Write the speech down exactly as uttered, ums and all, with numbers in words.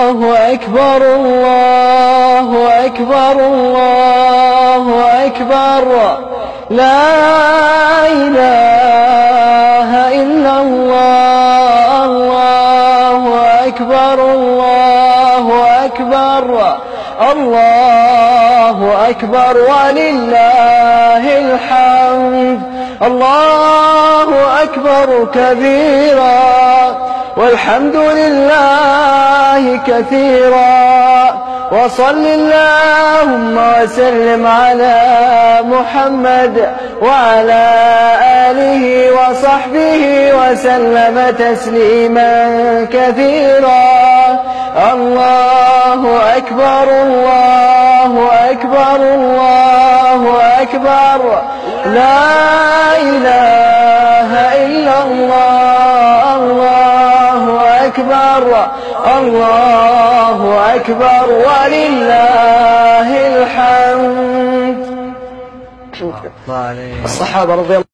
أكبر الله أكبر الله أكبر لا إله إلا الله الله أكبر الله أكبر الله أكبر ولله الحمد الله أكبر كبيرا والحمد لله كثيرا وصل اللهم وسلم على محمد وعلى آله وصحبه وسلم تسليما كثيرا الله أكبر الله أكبر الله أكبر لا إله إلا الله الله أكبر الله أكبر ولله الحمد. الصحابة رضي الله